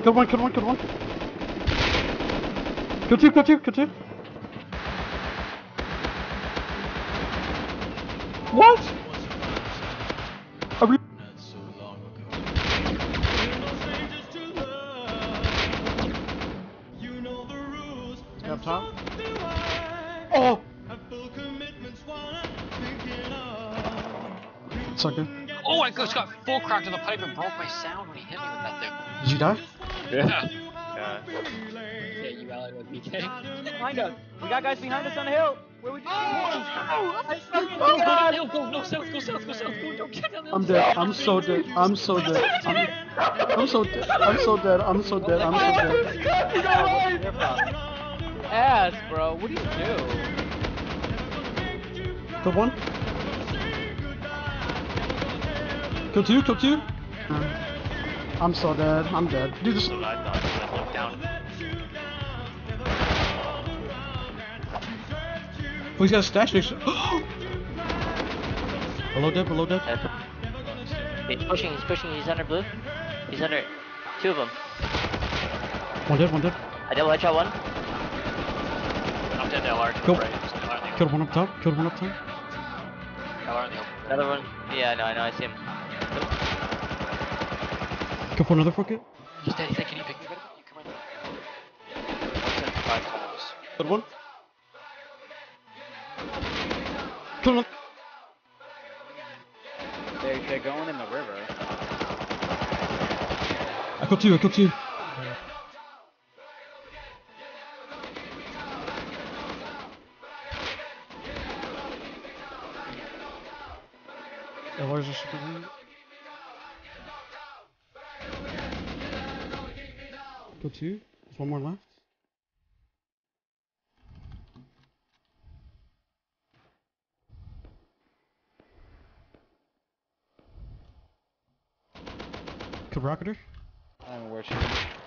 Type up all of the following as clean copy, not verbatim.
Kill one, kill one, kill one. Kill two, kill two, kill two. What? Are we? Up top. Oh! Sucker. Oh, I just got full cracked to the pipe and broke my sound when he hit me with that thing. Did you die? Yeah. Yeah, you allied with BK. Behind us. We got guys behind us on the hill. Where we just I fucking Go down God. the hill, go, no, south, go south, go south, go, don't get down the hill. I'm dead. I'm so dead. I'm so dead. I'm so dead. I'm so dead. I'm so dead. I'm so dead. Ass, bro. What do you do? Kill one. Kill two. Kill two. I'm so dead. I'm dead. Dude, this. So I thought I looked down. Oh, he's got a stash next to. Below dead. Below dead. He's pushing, he's under blue. He's under two of them. One dead. One dead. I double headshot one. I'm dead, LR. Kill. Right. Killed one up top. Killed one up top. LR in the open. Another one. Yeah, I know, I see him. Kill for another fucker. He's dead, can you pick me? You come in. 175 times. Killed one. Kill one. They're going in the river. I killed two. I killed two. LR's are super weak. Kill two. There's one more left. Kill Rocketer. I don't know where she is.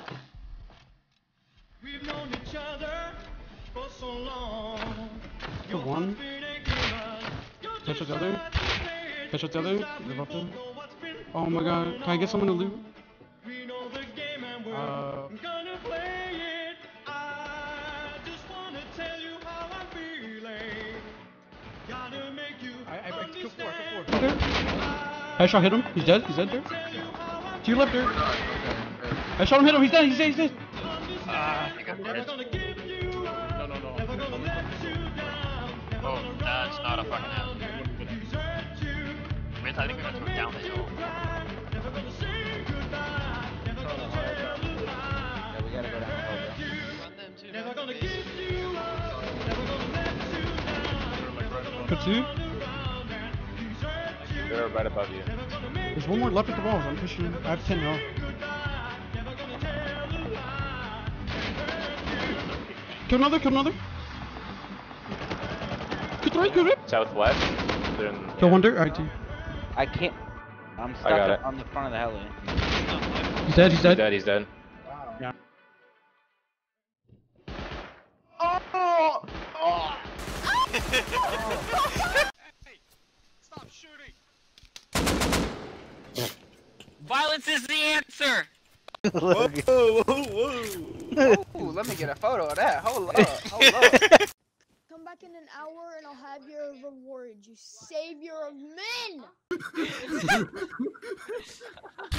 We've known each other for so long. Kill one. Headshot the other. Headshot the other. Live up there. Oh my god. Can I get someone to loot? We know the game and we're gonna play it. I just wanna tell you how I'm feeling. Gotta make you understand. Okay. Headshot hit him. He's dead. He's dead there. To your left there. Headshot him. Hit him. He's dead. He's dead. He's dead. I think I'm Never dead. gonna give you up. No. Never gonna let you down. Never Oh, gonna that's not a fucking house. desert you. I think we're gonna throw it down the hill. Never gonna say goodbye. Never gonna tell a lie. Yeah, we gotta go down the hill, bro. Run them too. Never gonna give you up. Never gonna let you down. Kill two. They're right above you. There's one more left at the walls. I'm pushing. I have 10 health. Kill another. Kill another. Kill three. Kill it. Southwest. They're in, Kill one there. Alright, two. I can't. I'm stuck got it. on the front of the heli. He's dead. He's He's dead. dead. He's dead. Stop shooting! Violence is the answer! Whoa, let me get a photo of that. Hold up, hold up. Come back in an hour and I'll have your reward, you savior of men!